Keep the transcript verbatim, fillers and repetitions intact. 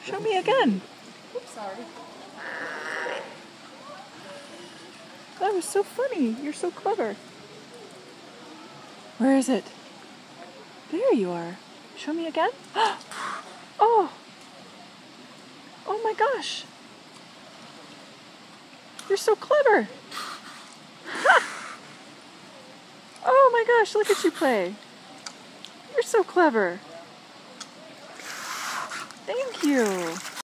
Show me again. Oops, sorry. That was so funny. You're so clever. Where is it? There you are. Show me again. Oh! Oh my gosh! You're so clever! Ha! Oh my gosh, look at you play. You're so clever. Thank you.